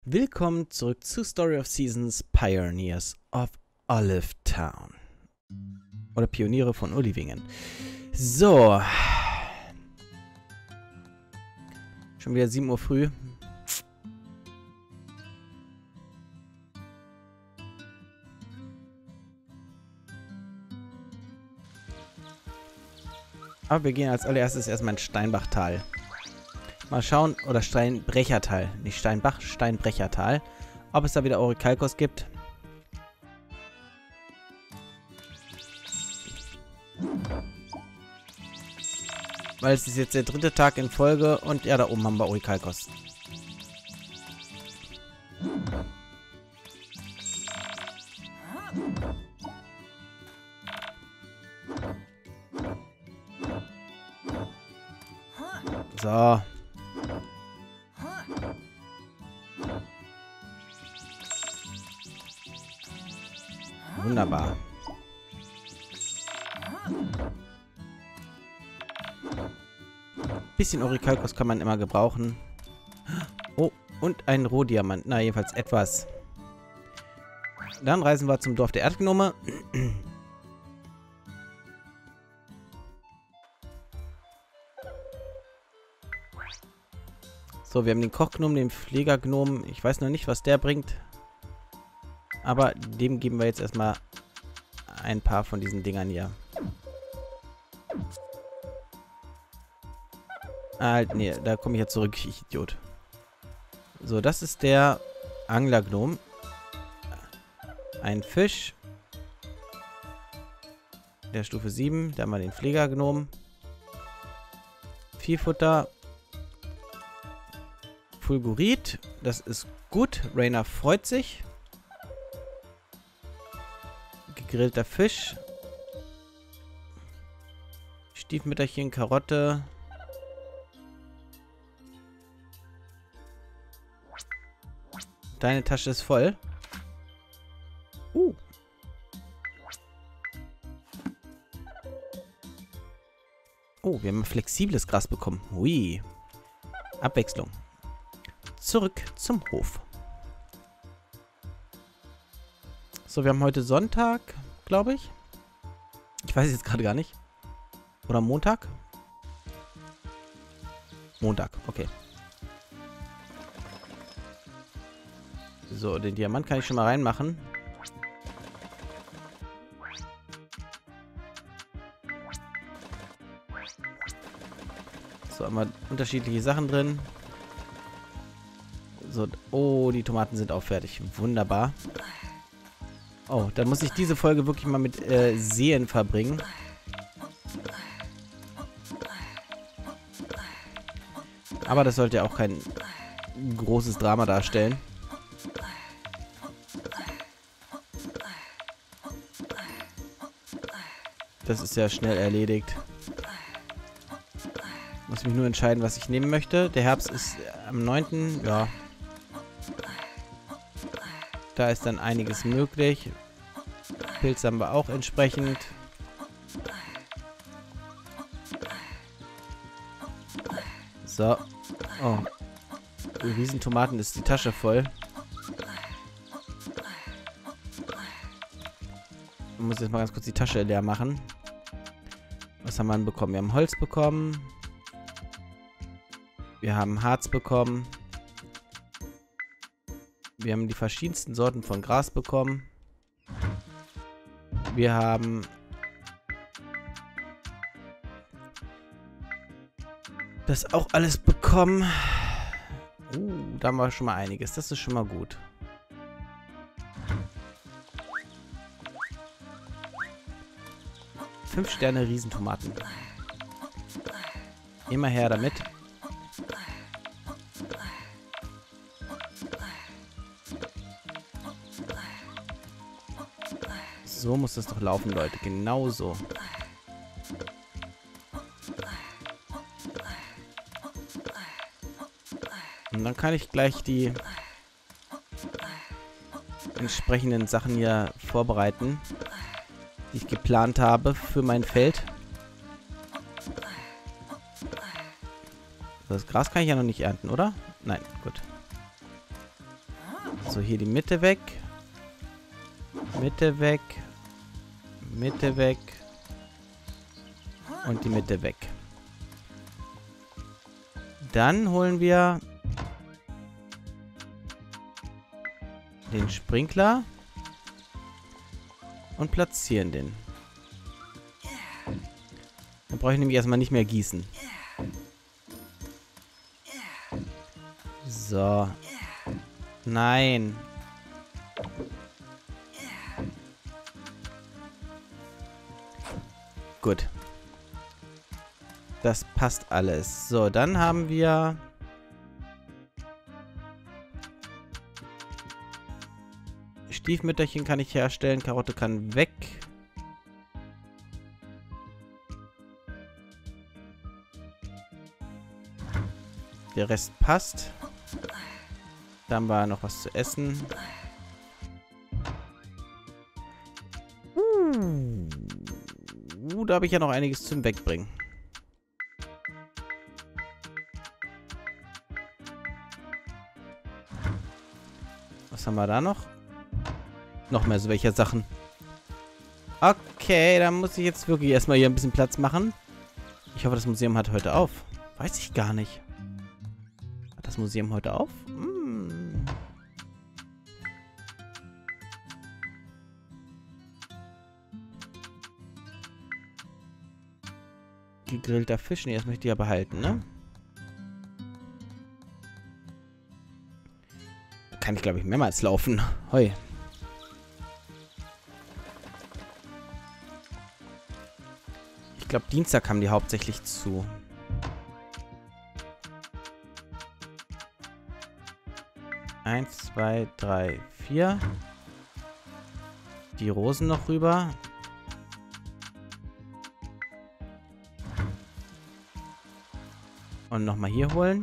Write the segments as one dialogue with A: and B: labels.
A: Willkommen zurück zu Story of Seasons Pioneers of Olive Town. Oder Pioniere von Olivingen. So. Schon wieder 7 Uhr früh. Aber wir gehen als allererstes erstmal ins Steinbachtal. Mal schauen, oder Steinbrechertal. Nicht Steinbach, Steinbrechertal. Ob es da wieder Orikalkos gibt. Weil es ist jetzt der 3. Tag in Folge und ja, da oben haben wir Orikalkos. So. Wunderbar. Bisschen Orikalkos kann man immer gebrauchen. Oh, und ein Rohdiamant. Na, jedenfalls etwas. Dann reisen wir zum Dorf der Erdgnome. So, wir haben den Kochgnom, den Pflegergnom. Ich weiß noch nicht, was der bringt. Aber dem geben wir jetzt erstmal ein paar von diesen Dingern hier. Nee, da komme ich ja zurück, ich Idiot. So, das ist der Anglergnom. Ein Fisch. Der Stufe 7. Da haben wir den Pflegergnom. Viehfutter. Fulgurit. Das ist gut. Rainer freut sich. Gegrillter Fisch. Stiefmütterchen, Karotte. Deine Tasche ist voll. Oh, wir haben ein flexibles Gras bekommen. Ui. Abwechslung. Zurück zum Hof. So, wir haben heute Sonntag, glaube ich. Ich weiß jetzt gerade gar nicht. Oder Montag? Montag, okay. So, den Diamant kann ich schon mal reinmachen. So, haben wir unterschiedliche Sachen drin. So, oh, die Tomaten sind auch fertig. Wunderbar. Oh, dann muss ich diese Folge wirklich mal mit Sehen verbringen. Aber das sollte ja auch kein großes Drama darstellen. Das ist ja schnell erledigt. Muss mich nur entscheiden, was ich nehmen möchte. Der Herbst ist am 9. Ja. Da ist dann einiges möglich. Pilz haben wir auch entsprechend. So. Oh. Riesentomaten ist die Tasche voll. Ich muss jetzt mal ganz kurz die Tasche leer machen. Was haben wir denn bekommen? Wir haben Holz bekommen. Wir haben Harz bekommen. Wir haben die verschiedensten Sorten von Gras bekommen. Wir haben das auch alles bekommen. Da haben wir schon mal einiges. Das ist schon mal gut. Fünf Sterne Riesentomaten. Immer her damit. So muss das doch laufen, Leute. Genau so. Und dann kann ich gleich die entsprechenden Sachen hier vorbereiten, die ich geplant habe für mein Feld. Das Gras kann ich ja noch nicht ernten, oder? Nein, gut. So, hier die Mitte weg. Mitte weg. Mitte weg. Und die Mitte weg. Dann holen wir den Sprinkler und platzieren den. Dann brauche ich nämlich erstmal nicht mehr gießen. So. Nein. Gut. Das passt alles. So, dann haben wir... Stiefmütterchen kann ich herstellen. Karotte kann weg. Der Rest passt. Da haben wir noch was zu essen. Da habe ich ja noch einiges zum Wegbringen. Was haben wir da noch? Noch mehr so welcher Sachen. Okay, dann muss ich jetzt wirklich erstmal hier ein bisschen Platz machen. Ich hoffe, das Museum hat heute auf. Weiß ich gar nicht. Hat das Museum heute auf? Gegrillter Fisch. Nee, das möchte ich ja behalten, ne? Kann ich, glaube ich, mehrmals laufen. Hoi. Ich glaube, Dienstag haben die hauptsächlich zu. Eins, zwei, drei, vier. Die Rosen noch rüber. Und nochmal hier holen.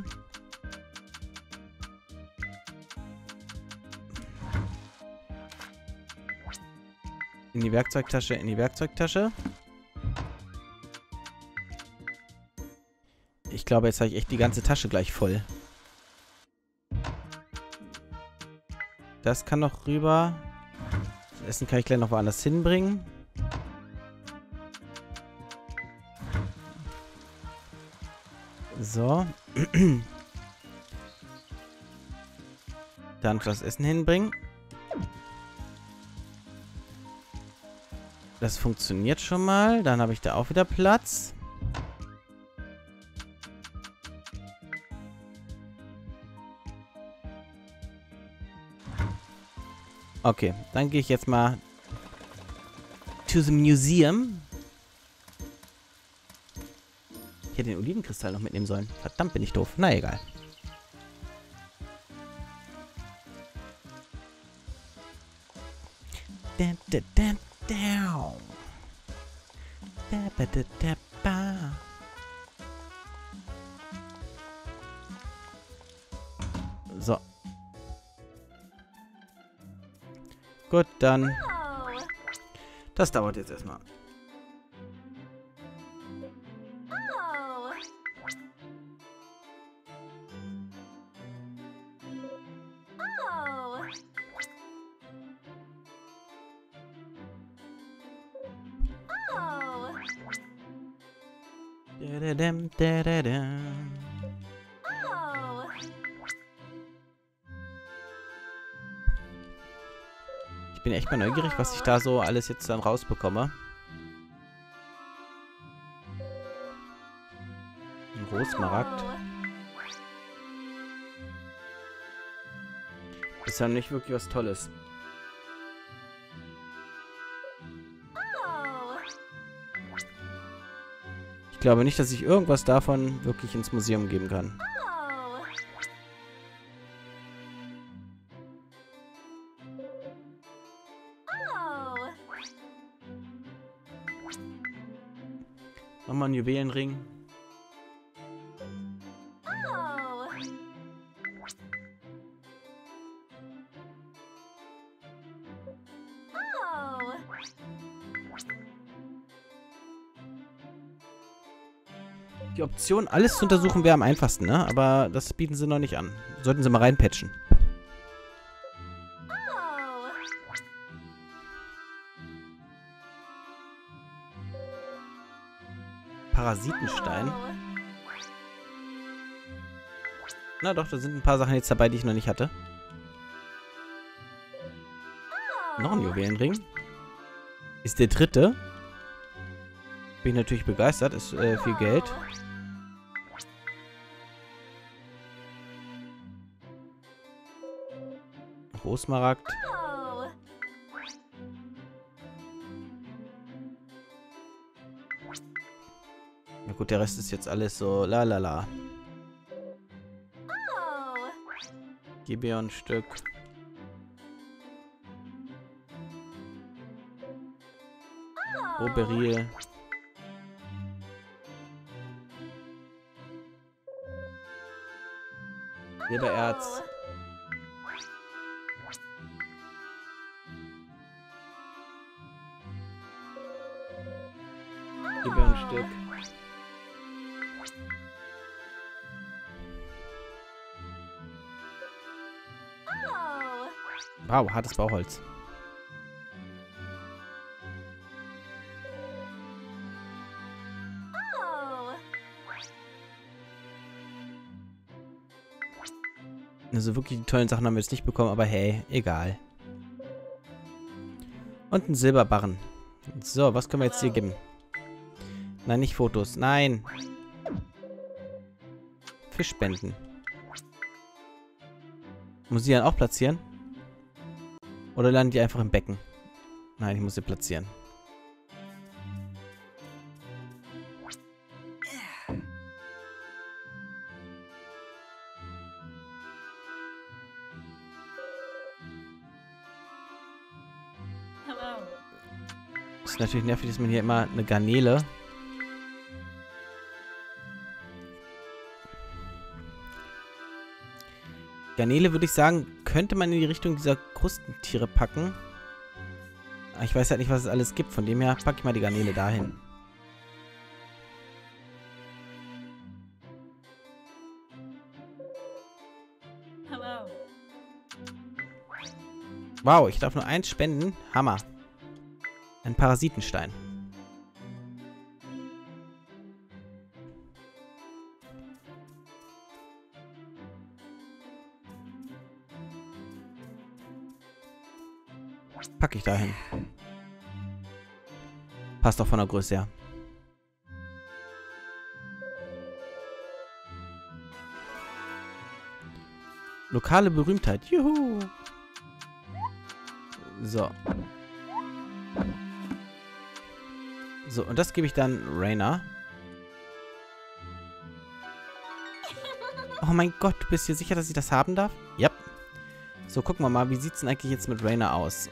A: In die Werkzeugtasche, in die Werkzeugtasche. Ich glaube, jetzt habe ich echt die ganze Tasche gleich voll. Das kann noch rüber. Das Essen kann ich gleich noch woanders hinbringen. So. Dann das Essen hinbringen. Das funktioniert schon mal. Dann habe ich da auch wieder Platz. Okay, dann gehe ich jetzt mal to the museum. Ich hätte den Olivenkristall noch mitnehmen sollen. Verdammt, bin ich doof. Na egal. So. Gut, dann. Das dauert jetzt erstmal. Ich bin echt mal neugierig, was ich da so alles jetzt dann rausbekomme. Ein Rosmaragd. Ist ja nicht wirklich was Tolles. Ich glaube nicht, dass ich irgendwas davon wirklich ins Museum geben kann. Nochmal ein Juwelenring. Die Option, alles zu untersuchen, wäre am einfachsten, ne? Aber das bieten sie noch nicht an. Sollten sie mal reinpatchen. Parasitenstein. Na doch, da sind ein paar Sachen jetzt dabei, die ich noch nicht hatte. Noch ein Juwelenring. Ist der dritte. Bin ich natürlich begeistert. Ist viel Geld. Rosmaragd. Na gut, der Rest ist jetzt alles so la. Gibeon-Stück. Oberil. Silbererz. Gibeon-Stück. Wow, hartes Bauholz. Also wirklich die tollen Sachen haben wir jetzt nicht bekommen, aber hey, egal. Und ein Silberbarren. So, was können wir jetzt hier geben? Nein, nicht Fotos. Nein. Fischspenden. Muss ich die dann auch platzieren? Oder landen die einfach im Becken? Nein, ich muss sie platzieren. Ist natürlich nervig, dass man hier immer eine Garnele. Garnele, würde ich sagen, könnte man in die Richtung dieser Krustentiere packen. Aber ich weiß halt nicht, was es alles gibt. Von dem her packe ich mal die Garnele dahin. Wow, ich darf nur eins spenden. Hammer. Ein Parasitenstein. Packe ich dahin. Passt auch von der Größe her. Lokale Berühmtheit. Juhu. So. So, und das gebe ich dann Rainer. Oh mein Gott, du bist dir sicher, dass ich das haben darf? Ja. Yep. So, gucken wir mal, wie sieht es denn eigentlich jetzt mit Rainer aus?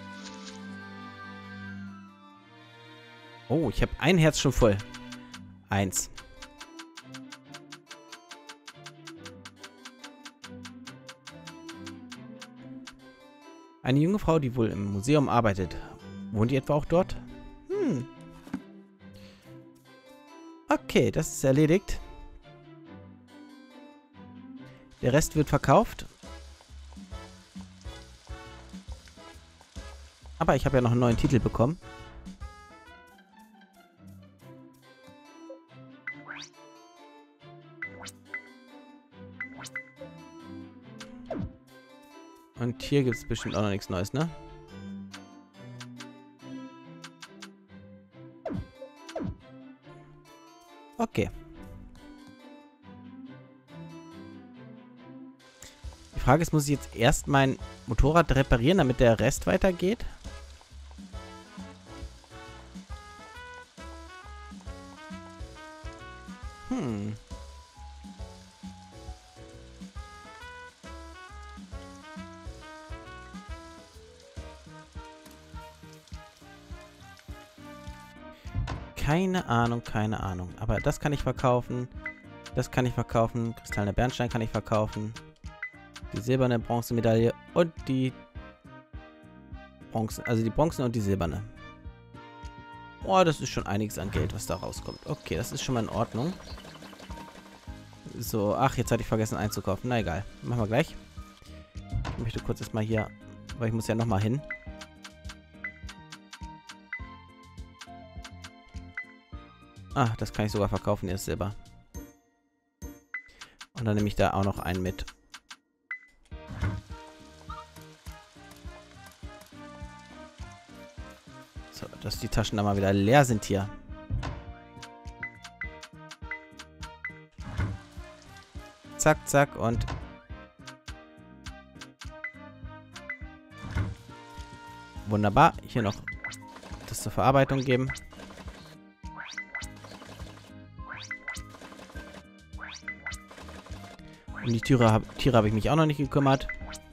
A: Oh, ich habe ein Herz schon voll. 1. Eine junge Frau, die wohl im Museum arbeitet. Wohnt die etwa auch dort? Okay, das ist erledigt. Der Rest wird verkauft. Aber ich habe ja noch einen neuen Titel bekommen. Und hier gibt es bestimmt auch noch nichts Neues, ne? Okay. Die Frage ist, muss ich jetzt erst mein Motorrad reparieren, damit der Rest weitergeht? Keine Ahnung, keine Ahnung. Aber das kann ich verkaufen. Das kann ich verkaufen. Kristallene Bernstein kann ich verkaufen. Die silberne Bronzemedaille und die Bronze, also die Bronzen und die silberne. Oh, das ist schon einiges an Geld, was da rauskommt. Okay, das ist schon mal in Ordnung. So, ach, jetzt hatte ich vergessen einzukaufen. Na egal, machen wir gleich. Ich möchte kurz erstmal hier, weil ich muss ja nochmal hin. Ah, das kann ich sogar verkaufen, ist Silber. Und dann nehme ich da auch noch einen mit. So, dass die Taschen da mal wieder leer sind hier. Zack, zack und... Wunderbar. Hier noch das zur Verarbeitung geben. Um die Tiere habe ich mich auch noch nicht gekümmert.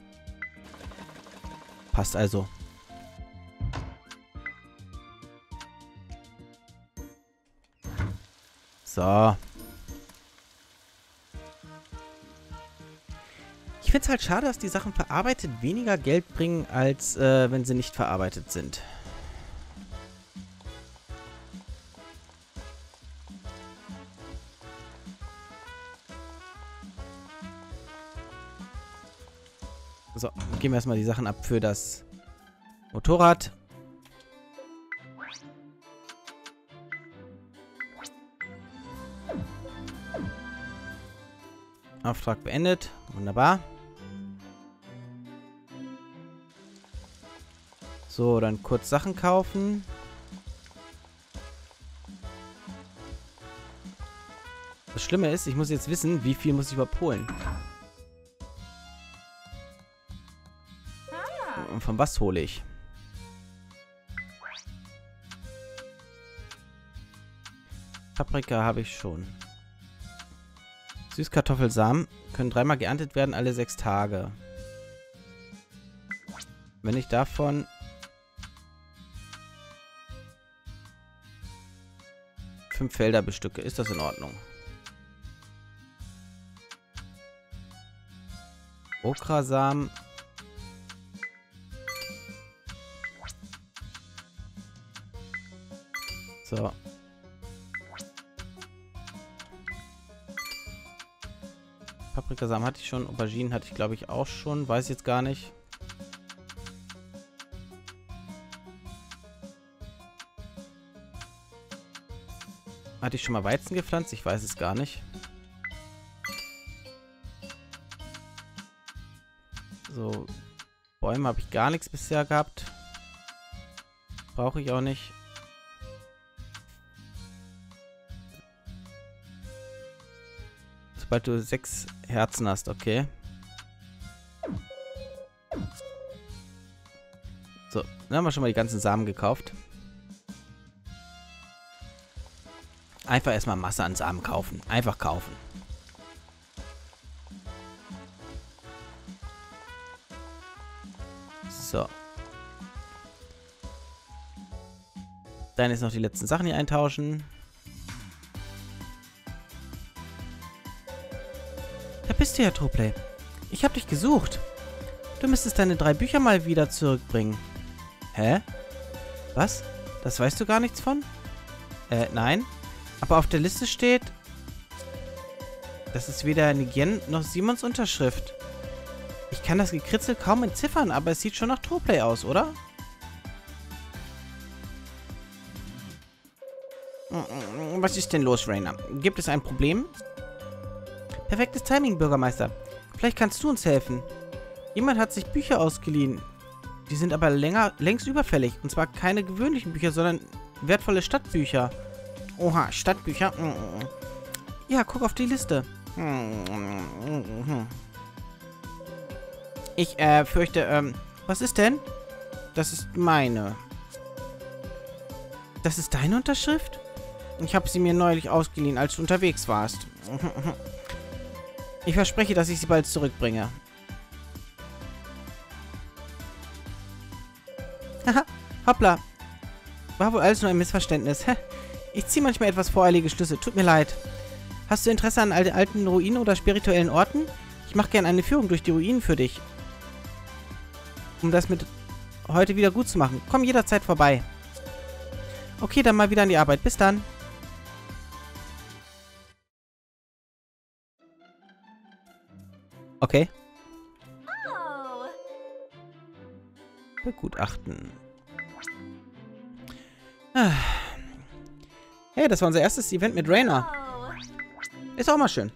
A: Passt also. So. Ich finde es halt schade, dass die Sachen verarbeitet weniger Geld bringen, als wenn sie nicht verarbeitet sind. So, geben wir erstmal die Sachen ab für das Motorrad. Auftrag beendet. Wunderbar. So, dann kurz Sachen kaufen. Das Schlimme ist, ich muss jetzt wissen, wie viel muss ich überholen. Und von was hole ich? Paprika habe ich schon. Süßkartoffelsamen können 3-mal geerntet werden, alle 6 Tage. Wenn ich davon 5 Felder bestücke, ist das in Ordnung. Okrasamen. So. Paprikasamen hatte ich schon. Auberginen hatte ich, glaube ich, auch schon. Weiß jetzt gar nicht. Hatte ich schon mal Weizen gepflanzt? Ich weiß es gar nicht. So. Bäume habe ich gar nichts bisher gehabt. Brauche ich auch nicht. Sobald du 6 Herzen hast, okay. So, dann haben wir schon mal die ganzen Samen gekauft. Einfach erstmal Masse an Samen kaufen. Einfach kaufen. So. Dann jetzt noch die letzten Sachen hier eintauschen. Da bist du ja, Tropley. Ich habe dich gesucht. Du müsstest deine 3 Bücher mal wieder zurückbringen. Hä? Was? Das weißt du gar nichts von? Nein. Aber auf der Liste steht... Das ist weder Nguyen noch Simons Unterschrift. Ich kann das Gekritzel kaum entziffern, aber es sieht schon nach Tropley aus, oder? Was ist denn los, Rainer? Gibt es ein Problem? Perfektes Timing, Bürgermeister. Vielleicht kannst du uns helfen. Jemand hat sich Bücher ausgeliehen. Die sind aber längst überfällig. Und zwar keine gewöhnlichen Bücher, sondern wertvolle Stadtbücher. Oha, Stadtbücher. Ja, guck auf die Liste. Ich, fürchte, was ist denn? Das ist meine. Das ist deine Unterschrift? Ich habe sie mir neulich ausgeliehen, als du unterwegs warst. Ich verspreche, dass ich sie bald zurückbringe. Haha, hoppla. War wohl alles nur ein Missverständnis. Ich ziehe manchmal etwas voreilige Schlüsse. Tut mir leid. Hast du Interesse an alten Ruinen oder spirituellen Orten? Ich mache gerne eine Führung durch die Ruinen für dich. Um das mit heute wieder gut zu machen. Komm jederzeit vorbei. Okay, dann mal wieder an die Arbeit. Bis dann. Okay. Begutachten. Hey, Hey, das war unser erstes Event mit Rainer. Ist auch mal schön.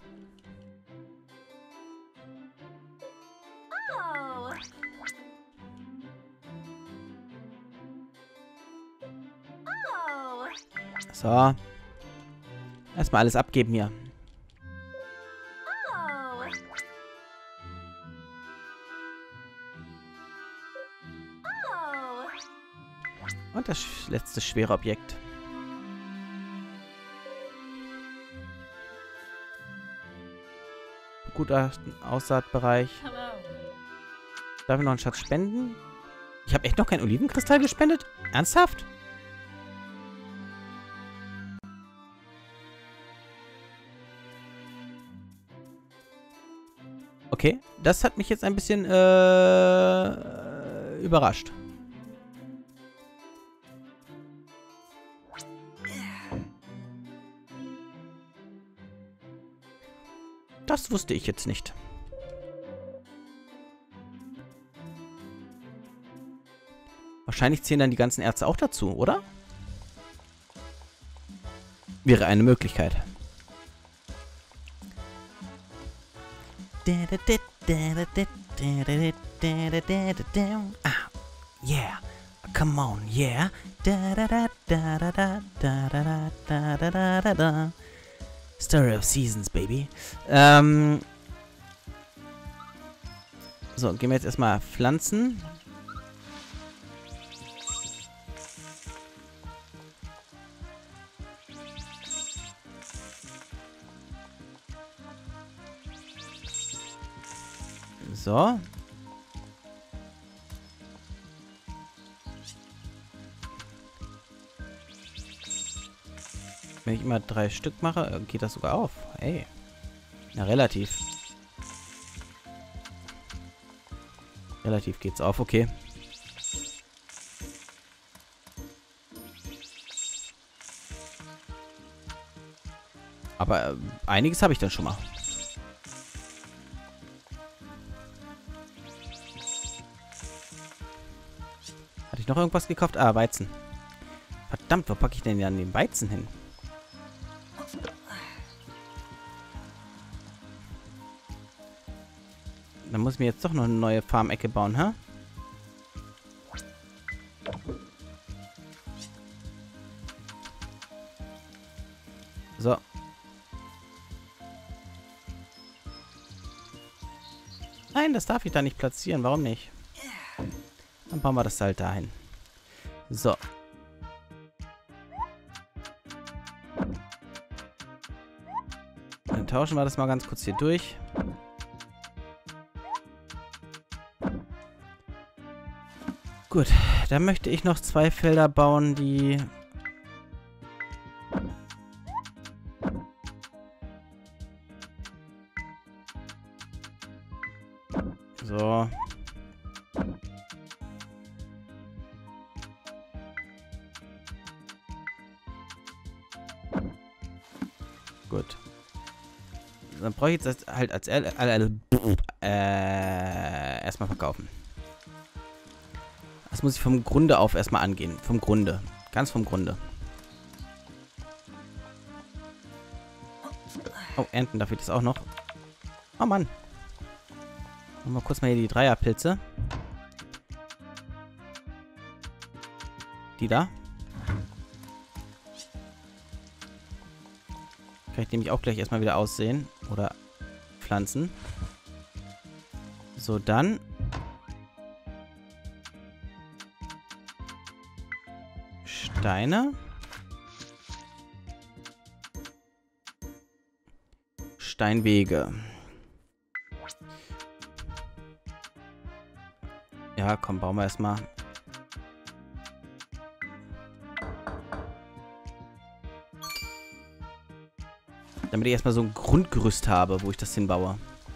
A: So. Erstmal alles abgeben hier. Und das letzte schwere Objekt. Gutachten, Aussaatbereich. Darf ich noch einen Schatz spenden? Ich habe echt noch keinen Olivenkristall gespendet? Ernsthaft? Okay, das hat mich jetzt ein bisschen überrascht. Das wusste ich jetzt nicht. Wahrscheinlich zählen dann die ganzen Ärzte auch dazu, oder? Wäre eine Möglichkeit. Ah, yeah. Come on, yeah. Story of Seasons, baby. So, gehen wir jetzt erstmal pflanzen. So. Wenn ich immer 3 Stück mache, geht das sogar auf. Ey. Na, relativ. Relativ geht's auf, okay. Aber einiges habe ich dann schon mal. Hatte ich noch irgendwas gekauft? Ah, Weizen. Verdammt, wo packe ich denn dann den Weizen hin? Dann muss ich mir jetzt doch noch eine neue Farmecke bauen, hä? So. Nein, das darf ich da nicht platzieren. Warum nicht? Dann bauen wir das halt dahin. So. Dann tauschen wir das mal ganz kurz hier durch. Gut, dann möchte ich noch 2 Felder bauen, die... So. Gut. Dann brauche ich jetzt halt als erstmal verkaufen. Das muss ich vom Grunde auf erstmal angehen. Vom Grunde. Ganz vom Grunde. Oh, ernten darf ich das auch noch. Oh Mann. Machen wir kurz mal hier die Dreierpilze. Die da. Kann ich nämlich auch gleich erstmal wieder aussehen. Oder pflanzen. So, dann... Steine. Steinwege. Ja, komm, bauen wir erstmal. Damit ich erstmal so ein Grundgerüst habe, wo ich das hinbaue.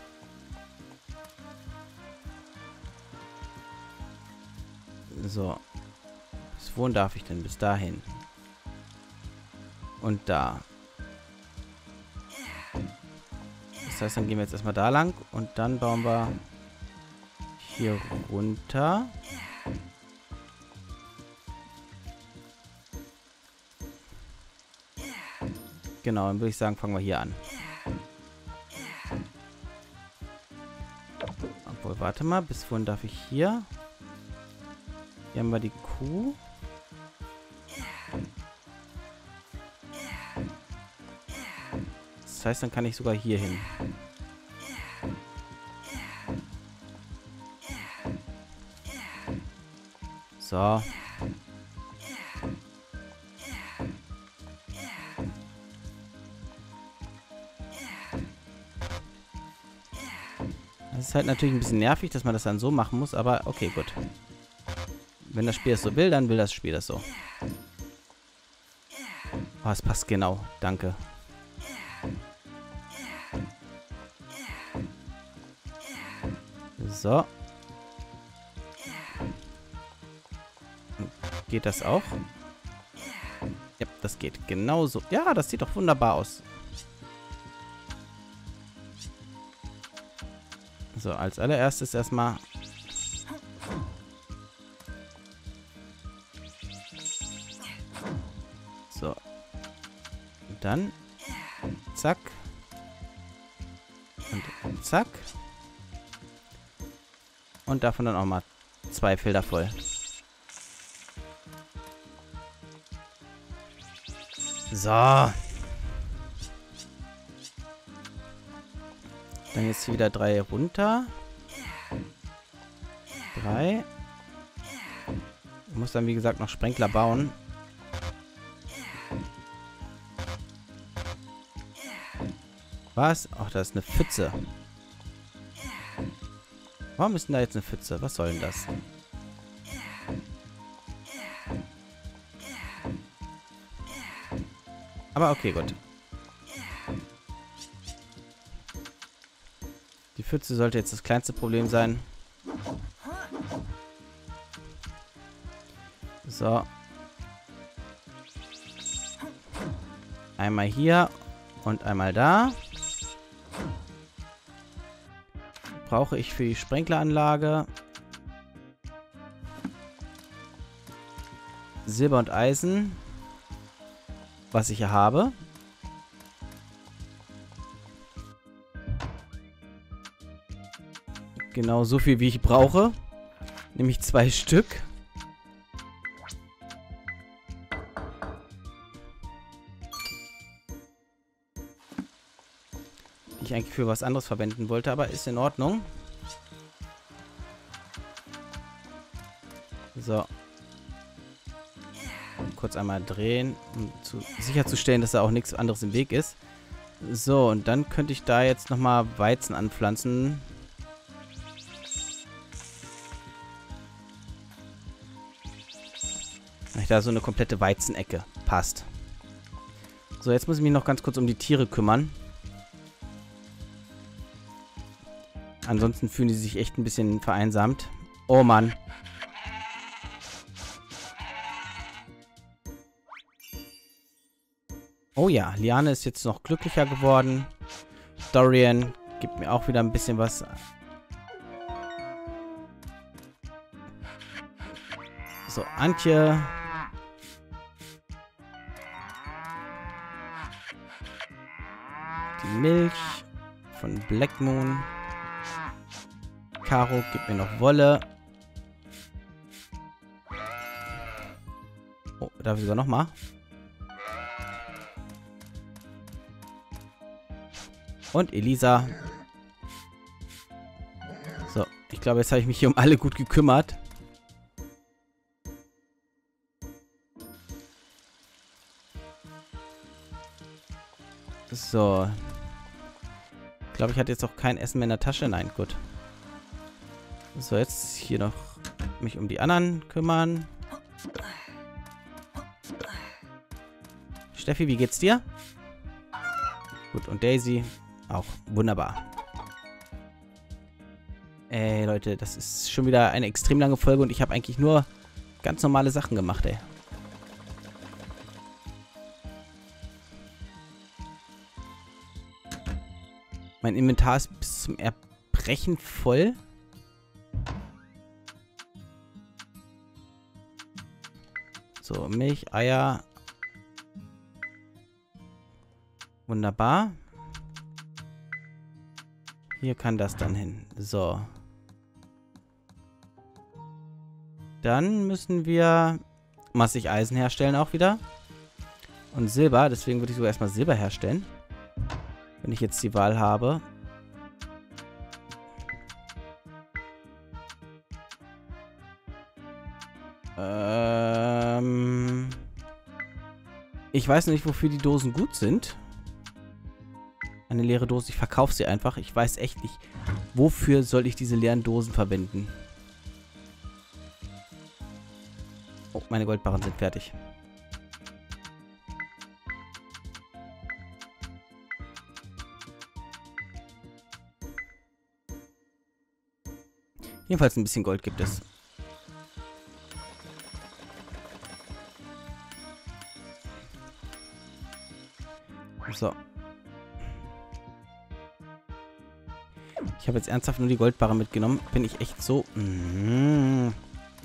A: So. Bis wohin darf ich denn? Bis dahin. Und da. Das heißt, dann gehen wir jetzt erstmal da lang und dann bauen wir hier runter. Genau, dann würde ich sagen, fangen wir hier an. Obwohl, warte mal, bis wohin darf ich hier? Hier haben wir die Kuh. Das heißt, dann kann ich sogar hier hin. So. Das ist halt natürlich ein bisschen nervig, dass man das dann so machen muss, aber okay, gut. Wenn das Spiel es so will, dann will das Spiel das so. Oh, es passt genau. Danke. So. Geht das auch? Ja, das geht genauso. Ja, das sieht doch wunderbar aus. So, als allererstes erstmal... So. Und dann... Zack. Und zack. Und davon dann auch mal 2 Felder voll. So. Dann jetzt hier wieder 3 runter. 3. Ich muss dann, wie gesagt, noch Sprenkler bauen. Was? Ach, da ist eine Pfütze. Warum ist denn da jetzt eine Pfütze? Was soll denn das? Aber okay, gut. Die Pfütze sollte jetzt das kleinste Problem sein. So. Einmal hier und einmal da. Brauche ich für die Sprenkleranlage Silber und Eisen, was ich hier habe. Genau so viel, wie ich brauche. Nämlich 2 Stück. Die ich eigentlich für was anderes verwenden wollte, aber ist in Ordnung. So. Kurz einmal drehen, um sicherzustellen, dass da auch nichts anderes im Weg ist. So, und dann könnte ich da jetzt nochmal Weizen anpflanzen. Da so eine komplette Weizenecke. Passt. So, jetzt muss ich mich noch ganz kurz um die Tiere kümmern. Ansonsten fühlen die sich echt ein bisschen vereinsamt. Oh Mann. Oh ja, Liane ist jetzt noch glücklicher geworden. Dorian gibt mir auch wieder ein bisschen was. So, Antje. Die Milch von Black Moon. Caro gibt mir noch Wolle. Oh, darf ich sogar noch mal? Und Elisa. So, ich glaube, jetzt habe ich mich hier um alle gut gekümmert. So. Ich glaube, ich hatte jetzt auch kein Essen mehr in der Tasche. Nein, gut. So, jetzt hier noch mich um die anderen kümmern. Steffi, wie geht's dir? Gut, und Daisy auch. Wunderbar. Ey, Leute, das ist schon wieder eine extrem lange Folge und ich habe eigentlich nur ganz normale Sachen gemacht, ey. Mein Inventar ist bis zum Erbrechen voll. So, Milch, Eier. Wunderbar. Hier kann das dann hin. So. Dann müssen wir massig Eisen herstellen auch wieder. Und Silber. Deswegen würde ich sogar erstmal Silber herstellen. Wenn ich jetzt die Wahl habe. Ich weiß nicht, wofür die Dosen gut sind. Eine leere Dose, ich verkaufe sie einfach. Ich weiß echt nicht, wofür soll ich diese leeren Dosen verwenden. Oh, meine Goldbarren sind fertig. Jedenfalls ein bisschen Gold gibt es. So. Ich habe jetzt ernsthaft nur die Goldbarre mitgenommen. Bin ich echt so... Wenn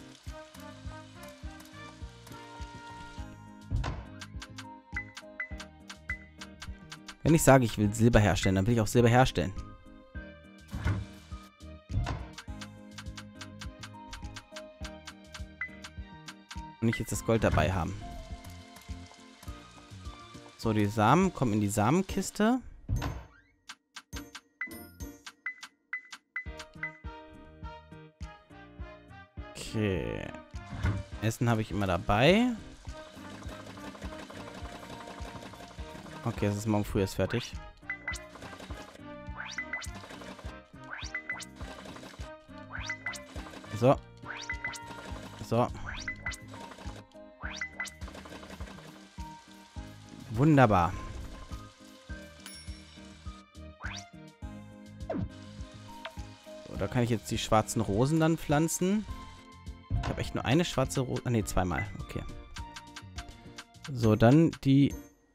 A: ich sage, ich will Silber herstellen, dann will ich auch Silber herstellen. Und nicht jetzt das Gold dabei haben. So, die Samen kommen in die Samenkiste. Okay. Essen habe ich immer dabei. Okay, es ist morgen früh erst fertig. So. So. Wunderbar. So, da kann ich jetzt die schwarzen Rosen dann pflanzen. Ich habe echt nur eine schwarze Rose. Ah, ne, zweimal. Okay. So, dann die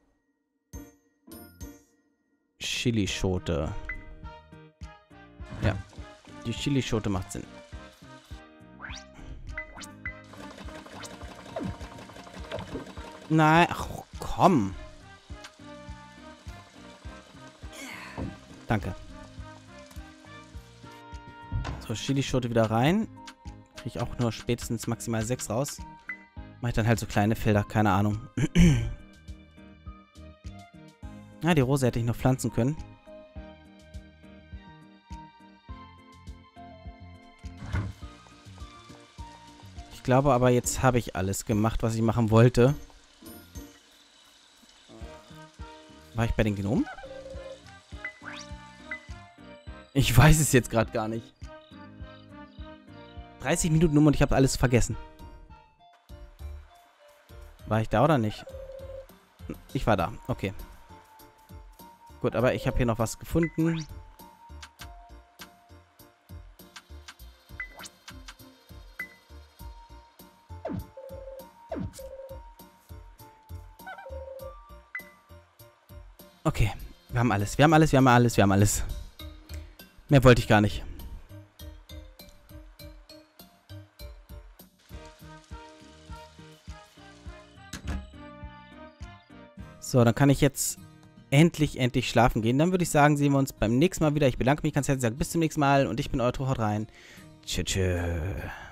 A: Chilischote. Ja. Die Chilischote macht Sinn. Nein, ach komm. Danke. So, Chilischote wieder rein. Kriege ich auch nur spätestens maximal 6 raus. Mache ich dann halt so kleine Felder, keine Ahnung. Ja, die Rose hätte ich noch pflanzen können. Ich glaube aber, jetzt habe ich alles gemacht, was ich machen wollte. War ich bei den Gnomen? Ich weiß es jetzt gerade gar nicht. 30 Minuten um und ich habe alles vergessen. War ich da oder nicht? Ich war da. Okay. Gut, aber ich habe hier noch was gefunden. Okay. Wir haben alles. Wir haben alles. Wir haben alles. Wir haben alles. Mehr wollte ich gar nicht. So, dann kann ich jetzt endlich schlafen gehen. Dann würde ich sagen, sehen wir uns beim nächsten Mal wieder. Ich bedanke mich ganz herzlich, sage bis zum nächsten Mal und ich bin euer Tro, haut rein. Tschüss.